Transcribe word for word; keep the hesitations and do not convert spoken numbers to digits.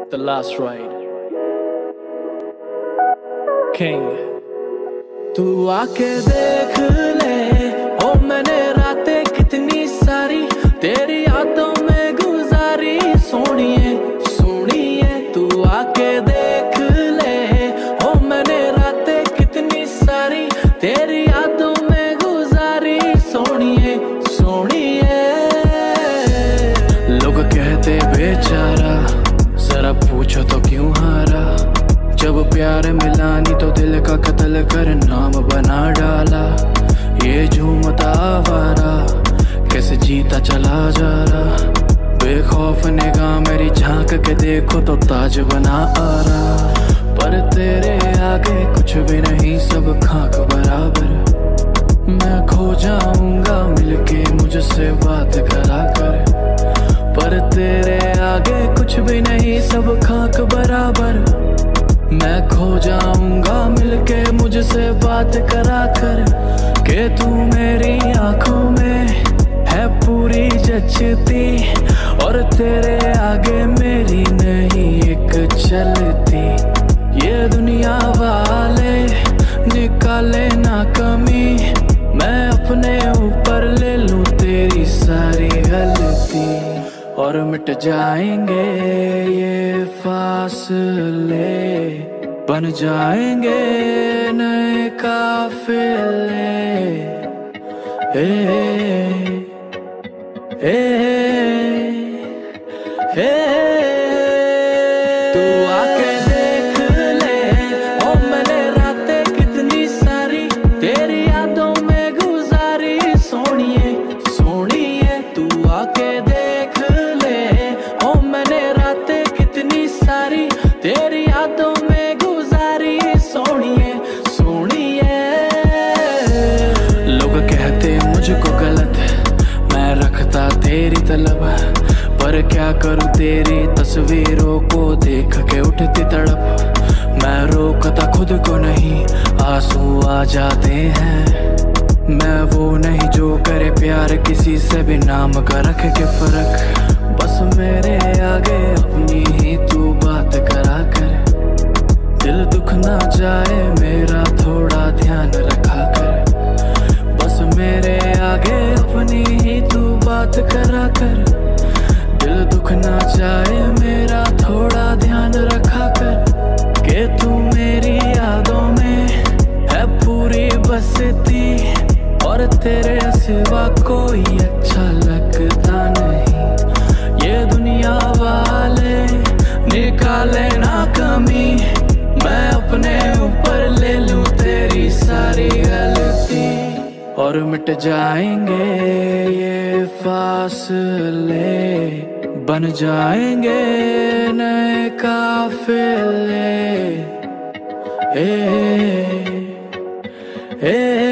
The Last Ride, King। तू आके देख ले ओ मैंने रातें कितनी सारी तेरी यादों में गुजारी। सोनिए सोनिए तू आके देख ले ओ मैंने रातें कितनी सारी तेरी यादों में गुजारी। सोनिए सोनिए लोग कहते बेचारा, जरा पूछो तो क्यों हारा। जब प्यार मिला नहीं तो दिल का कत्ल कर नाम बना डाला। ये झूमता आवारा कैसे जीता चला जा रहा। बेखौफ निगाह मेरी झांक के देखो तो ताज बना आ रहा। पर तेरे आगे कुछ भी नहीं, सब खाक बराबर। मैं खो जाऊंगा मिलके मुझसे बात करा कर। पर तेरे आगे कुछ भी नहीं, सब खाक बराबर। मैं खो जाऊंगा मिलके मुझसे बात करा कर। के तू मेरी आंखों में है पूरी जचती और तेरे आगे मेरी नहीं एक चलती। ये दुनिया वाले निकाले ना कमी, मैं अपने ऊपर ले लूं तेरी सारी गलती। और मिट जाएंगे ये फासले, बन जाएंगे नए काफिले। ए, ए, ए, तू आके देख ले ओ मैंने रातें कितनी सारी तेरी यादों में गुजारी। सोनिए सोनिए तू आके देख ले ओ मैंने रातें कितनी सारी तेरी यादों में गुजारी। सोनिए सोनिए लोग कहते मुझको गलत, मैं रखता तेरी तलब। पर क्या करूं तेरी तस्वीरों को देख के उठती तड़प। मैं रोकता खुद को नहीं, आंसू आ जाते हैं। मैं वो नहीं जो करे प्यार किसी से भी नाम का रख के फर्क। बस मेरे आगे अपनी ही तू बात करा कर। दिल दुख ना जाए मेरा थोड़ा ध्यान रखा कर। बस मेरे आगे अपनी ही तू बात करा कर। दिल दुख ना जाए मेरा थोड़ा ध्यान रखा कर। के तू मेरी यादों में है पूरी बसती और तेरे सिवा कोई अच्छा लगता नहीं। ये दुनिया वाले निकाले ना कमी, मैं अपने ऊपर ले लूं तेरी सारी गलती। और मिट जाएंगे ये फासले, बन जाएंगे नए काफिले। ए, ए,